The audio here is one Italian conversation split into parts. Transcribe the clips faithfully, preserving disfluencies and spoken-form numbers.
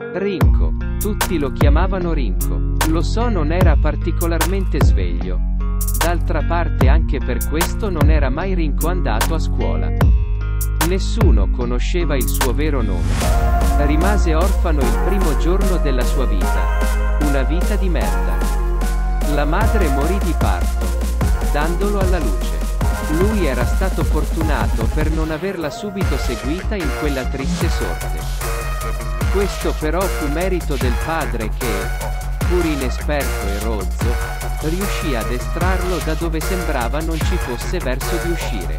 Rinco. Tutti lo chiamavano Rinco. Lo so, non era particolarmente sveglio. D'altra parte anche per questo non era mai Rinco andato a scuola. Nessuno conosceva il suo vero nome. Rimase orfano il primo giorno della sua vita. Una vita di merda. La madre morì di parto, dandolo alla luce. Lui era stato fortunato per non averla subito seguita in quella triste sorte. Questo però fu merito del padre che, pur inesperto e rozzo, riuscì ad estrarlo da dove sembrava non ci fosse verso di uscire.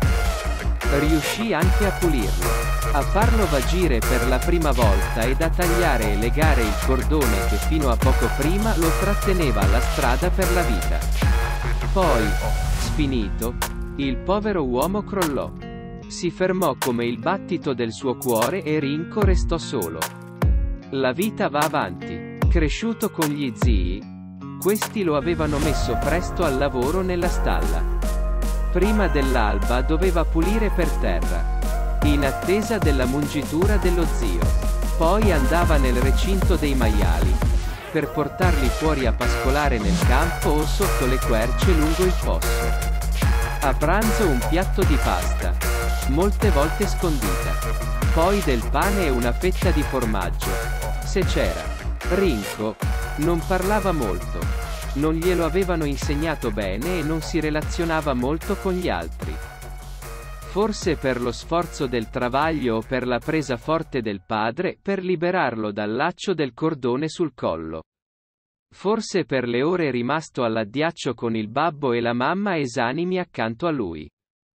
Riuscì anche a pulirlo, a farlo vagire per la prima volta ed a tagliare e legare il cordone che fino a poco prima lo tratteneva alla strada per la vita. Poi, sfinito, il povero uomo crollò. Si fermò come il battito del suo cuore e Rinco restò solo. La vita va avanti. Cresciuto con gli zii, questi lo avevano messo presto al lavoro nella stalla. Prima dell'alba doveva pulire per terra, in attesa della mungitura dello zio. Poi andava nel recinto dei maiali, per portarli fuori a pascolare nel campo o sotto le querce lungo il fosso. A pranzo un piatto di pasta, molte volte scondita. Poi del pane e una fetta di formaggio, se c'era. Rinco non parlava molto. Non glielo avevano insegnato bene e non si relazionava molto con gli altri. Forse per lo sforzo del travaglio o per la presa forte del padre per liberarlo dal laccio del cordone sul collo. Forse per le ore rimasto all'addiaccio con il babbo e la mamma esanimi accanto a lui.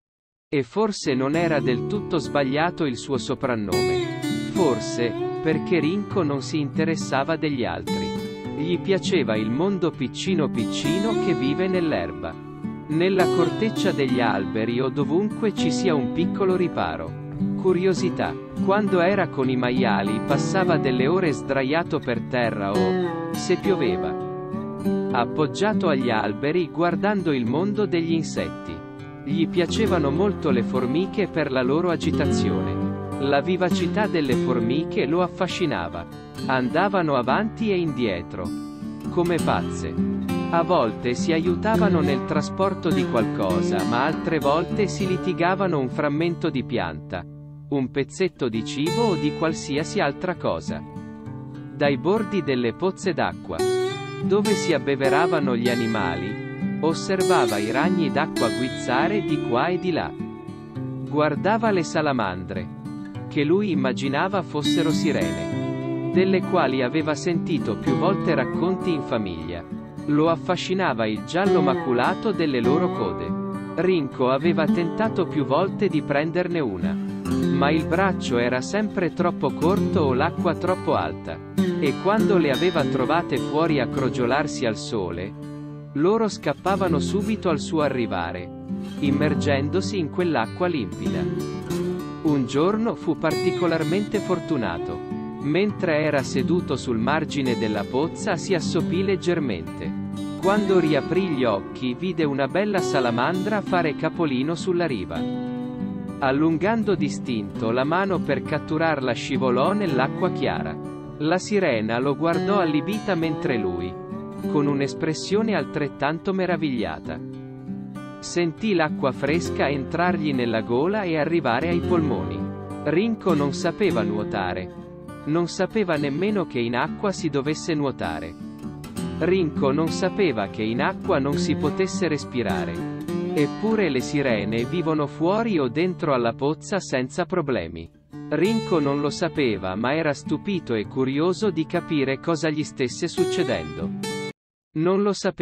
E forse non era del tutto sbagliato il suo soprannome. Forse, perché Rinco non si interessava degli altri. Gli piaceva il mondo piccino piccino che vive nell'erba, nella corteccia degli alberi o dovunque ci sia un piccolo riparo. Curiosità. Quando era con i maiali passava delle ore sdraiato per terra o, se pioveva, appoggiato agli alberi guardando il mondo degli insetti. Gli piacevano molto le formiche per la loro agitazione. La vivacità delle formiche lo affascinava. Andavano avanti e indietro, come pazze. A volte si aiutavano nel trasporto di qualcosa, ma altre volte si litigavano un frammento di pianta, un pezzetto di cibo o di qualsiasi altra cosa. Dai bordi delle pozze d'acqua, dove si abbeveravano gli animali, osservava i ragni d'acqua guizzare di qua e di là. Guardava le salamandre, che lui immaginava fossero sirene, delle quali aveva sentito più volte racconti in famiglia. Lo affascinava il giallo maculato delle loro code. Rinco aveva tentato più volte di prenderne una, ma il braccio era sempre troppo corto o l'acqua troppo alta. E quando le aveva trovate fuori a crogiolarsi al sole, loro scappavano subito al suo arrivare, immergendosi in quell'acqua limpida. Un giorno fu particolarmente fortunato. Mentre era seduto sul margine della pozza si assopì leggermente. Quando riaprì gli occhi vide una bella salamandra fare capolino sulla riva. Allungando distinto la mano per catturarla scivolò nell'acqua chiara. La sirena lo guardò allibita mentre lui, con un'espressione altrettanto meravigliata, sentì l'acqua fresca entrargli nella gola e arrivare ai polmoni. Rinco non sapeva nuotare. Non sapeva nemmeno che in acqua si dovesse nuotare. Rinco non sapeva che in acqua non si potesse respirare. Eppure le sirene vivono fuori o dentro alla pozza senza problemi. Rinco non lo sapeva, ma era stupito e curioso di capire cosa gli stesse succedendo. Non lo sapeva.